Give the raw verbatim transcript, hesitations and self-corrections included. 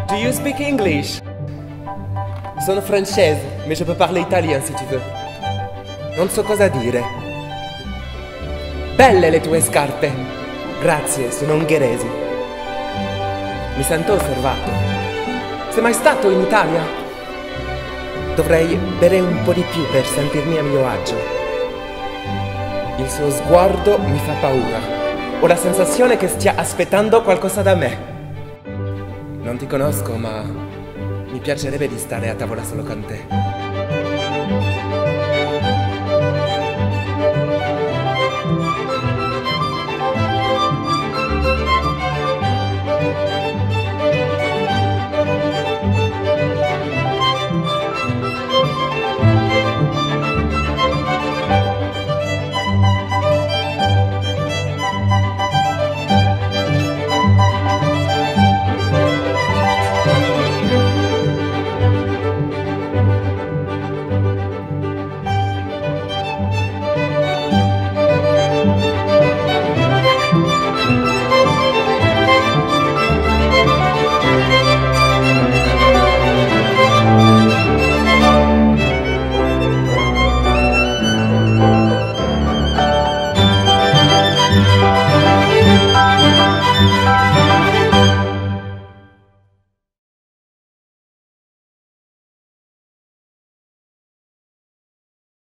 Do you speak English? Sono francese, mais je peux parler italien si tu veux. Non so cosa dire. Belle le tue scarpe. Grazie, sono ungheresi. Mi sento osservato. Sei mai stato in Italia? Dovrei bere un po' di più per sentirmi a mio agio. Il suo sguardo mi fa paura. Ho la sensazione che stia aspettando qualcosa da me. Non ti conosco, ma mi piacerebbe di stare a tavola solo con te.